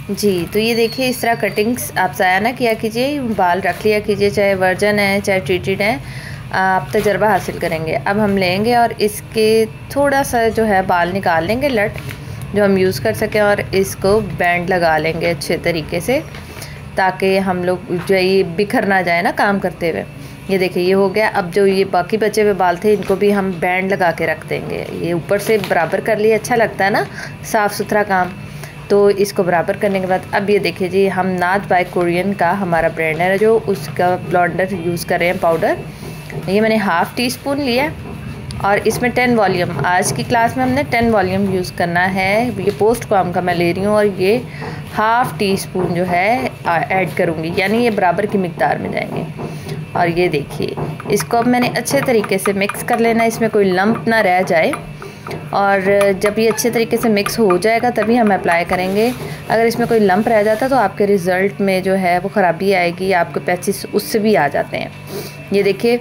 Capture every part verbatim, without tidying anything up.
जी, तो ये देखिए इस तरह कटिंग्स आप ज़ाया ना किया कीजिए, बाल रख लिया कीजिए, चाहे वर्जन है चाहे ट्रीटेड है, आप तजर्बा हासिल करेंगे। अब हम लेंगे और इसके थोड़ा सा जो है बाल निकाल लेंगे लट जो हम यूज़ कर सकें, और इसको बैंड लगा लेंगे अच्छे तरीके से, ताकि हम लोग जो ये बिखर ना जाए ना काम करते हुए। ये देखिए ये हो गया। अब जो ये बाकी बचे हुए बाल थे इनको भी हम बैंड लगा के रख देंगे। ये ऊपर से बराबर कर लिए, अच्छा लगता है ना साफ़ सुथरा काम। तो इसको बराबर करने के बाद अब ये देखिए जी, हम नाज बाय कोरियन का हमारा ब्रांड है जो, उसका ब्लेंडर यूज़ कर रहे हैं पाउडर। ये मैंने हाफ़ टी स्पून लिया और इसमें टेन वॉल्यूम, आज की क्लास में हमने टेन वॉल्यूम यूज़ करना है। ये पोस्ट कॉम का मैं ले रही हूँ और ये हाफ़ टी स्पून जो है ऐड करूँगी, यानी ये बराबर की मिकदार में जाएंगे। और ये देखिए इसको अब मैंने अच्छे तरीके से मिक्स कर लेना, इसमें कोई लंप ना रह जाए। और जब ये अच्छे तरीके से मिक्स हो जाएगा तभी हम अप्लाई करेंगे। अगर इसमें कोई लंप रह जाता तो आपके रिज़ल्ट में जो है वो ख़राबी आएगी, आपके पैचेस उससे भी आ जाते हैं। ये देखिए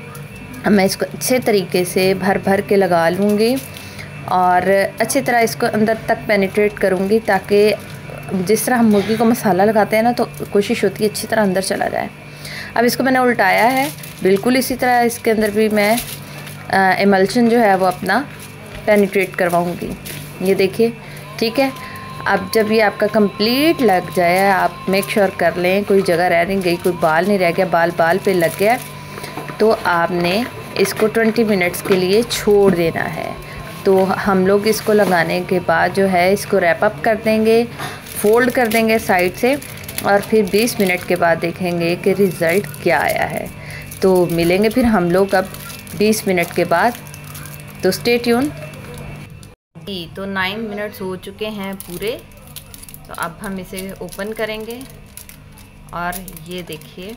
मैं इसको अच्छे तरीके से भर भर के लगा लूँगी और अच्छी तरह इसको अंदर तक पेनिट्रेट करूँगी, ताकि जिस तरह हम मुर्गी को मसाला लगाते हैं ना, तो कोशिश होती है अच्छी तरह अंदर चला जाए। अब इसको मैंने उल्टाया है, बिल्कुल इसी तरह इसके अंदर भी मैं एमल्शन जो है वो अपना पेनिट्रेट करवाऊँगी। ये देखिए ठीक है। अब जब ये आपका कंप्लीट लग जाए, आप मेक श्योर कर लें कोई जगह रह नहीं गई, कोई बाल नहीं रह गया, बाल बाल पे लग गया, तो आपने इसको ट्वेंटी मिनट्स के लिए छोड़ देना है। तो हम लोग इसको लगाने के बाद जो है इसको रैप अप कर देंगे, फोल्ड कर देंगे साइड से, और फिर बीस मिनट के बाद देखेंगे कि रिज़ल्ट क्या आया है। तो मिलेंगे फिर हम लोग अब बीस मिनट के बाद, तो स्टे ट्यून। जी, तो नाइन मिनट्स हो चुके हैं पूरे। तो अब हम इसे ओपन करेंगे और ये देखिए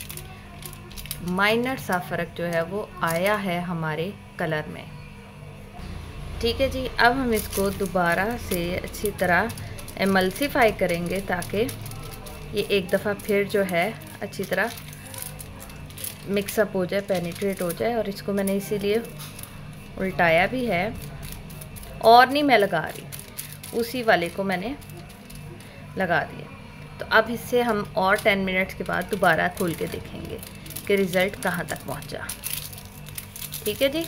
माइनर सा फ़र्क जो है वो आया है हमारे कलर में। ठीक है जी, अब हम इसको दोबारा से अच्छी तरह एमल्सिफाई करेंगे ताकि ये एक दफ़ा फिर जो है अच्छी तरह मिक्सअप हो जाए, पेनिट्रेट हो जाए। और इसको मैंने इसीलिए उल्टाया भी है, और नहीं मैं लगा रही, उसी वाले को मैंने लगा दिया। तो अब इससे हम और टेन मिनट्स के बाद दोबारा खोल के देखेंगे कि रिज़ल्ट कहाँ तक पहुँचा। ठीक है जी।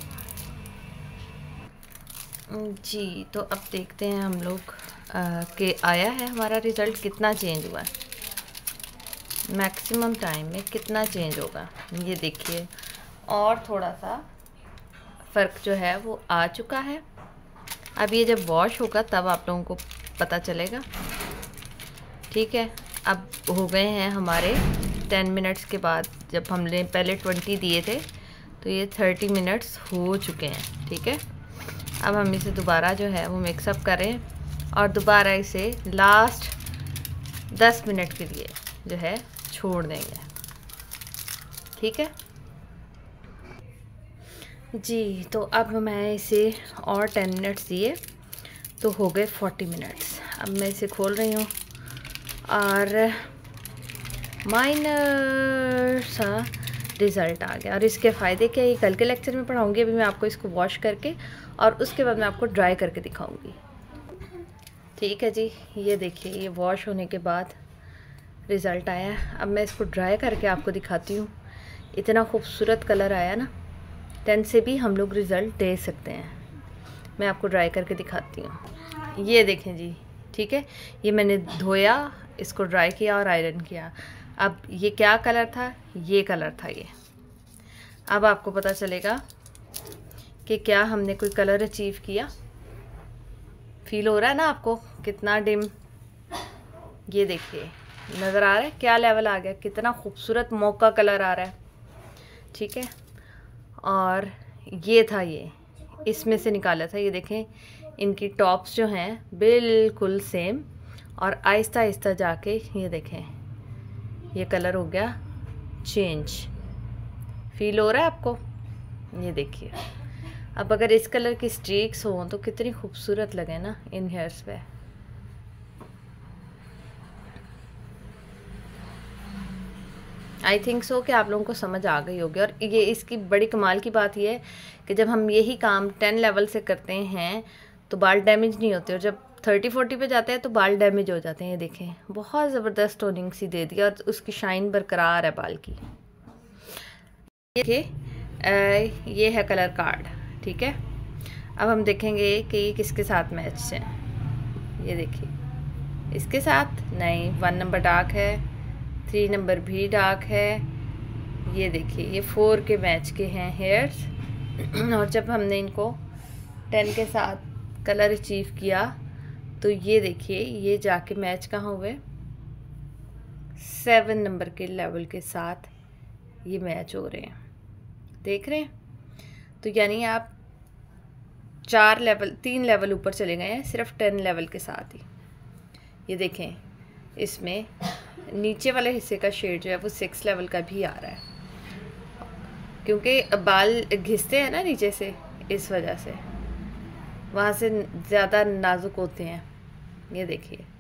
जी, तो अब देखते हैं हम लोग कि आया है हमारा रिज़ल्ट कितना चेंज हुआ है, मैक्सिमम टाइम में कितना चेंज होगा। ये देखिए और थोड़ा सा फ़र्क जो है वो आ चुका है। अब ये जब वॉश होगा तब आप लोगों को पता चलेगा। ठीक है, अब हो गए हैं हमारे टेन मिनट्स के बाद, जब हमने पहले ट्वेंटी दिए थे तो ये थर्टी मिनट्स हो चुके हैं। ठीक है, अब हम इसे दोबारा जो है वो मिक्सअप करें और दोबारा इसे लास्ट दस मिनट के लिए जो है छोड़ देंगे। ठीक है जी, तो अब मैं इसे और टेन मिनट्स दिए तो हो गए फोर्टी मिनट्स। अब मैं इसे खोल रही हूँ और माइनर सा रिज़ल्ट आ गया। और इसके फ़ायदे क्या, ये कल के लेक्चर में पढ़ाऊँगी। अभी मैं आपको इसको वॉश करके और उसके बाद मैं आपको ड्राई करके दिखाऊँगी। ठीक है जी, ये देखिए ये वॉश होने के बाद रिज़ल्ट आया। अब मैं इसको ड्राई करके आपको दिखाती हूँ। इतना खूबसूरत कलर आया ना, टेन से भी हम लोग रिज़ल्ट दे सकते हैं। मैं आपको ड्राई करके दिखाती हूँ। ये देखें जी, ठीक है, ये मैंने धोया, इसको ड्राई किया और आयरन किया। अब ये क्या कलर था, ये कलर था ये। अब आपको पता चलेगा कि क्या हमने कोई कलर अचीव किया। फील हो रहा है ना आपको कितना डिम, ये देखिए नज़र आ रहा है क्या लेवल आ गया, कितना खूबसूरत मौका कलर आ रहा है। ठीक है, और ये था, ये इसमें से निकाला था। ये देखें इनकी टॉप्स जो हैं बिल्कुल सेम, और आहिस्ता आहिस्ता जाके ये देखें ये कलर हो गया चेंज। फील हो रहा है आपको, ये देखिए। अब अगर इस कलर की स्ट्रीक्स हों तो कितनी खूबसूरत लगे ना इन हेयर्स पे। आई थिंक सो कि आप लोगों को समझ आ गई होगी। और ये इसकी बड़ी कमाल की बात ये है कि जब हम यही काम टेन लेवल से करते हैं तो बाल डैमेज नहीं होते, और जब थर्टी फोर्टी पे जाते हैं तो बाल डैमेज हो जाते हैं। ये देखें, बहुत ज़बरदस्त टोनिंग सी दे दिया और उसकी शाइन बरकरार है बाल की। देखिए ये है कलर कार्ड, ठीक है। अब हम देखेंगे कि ये किसके साथ मैच है। ये देखिए, इसके साथ नहीं, वन नंबर डार्क है, थ्री नंबर भी डार्क है। ये देखिए, ये फोर के मैच के हैं हेयर्स। और जब हमने इनको टेन के साथ कलर अचीव किया तो ये देखिए, ये जाके मैच कहाँ हुए, सेवन नंबर के लेवल के साथ ये मैच हो रहे हैं, देख रहे हैं। तो यानी आप चार लेवल, तीन लेवल ऊपर चले गए हैं सिर्फ टेन लेवल के साथ ही। ये देखें, इसमें नीचे वाले हिस्से का शेड जो है वो सिक्स लेवल का भी आ रहा है, क्योंकि बाल घिसते हैं ना नीचे से, इस वजह से वहाँ से ज़्यादा नाजुक होते हैं। ये देखिए,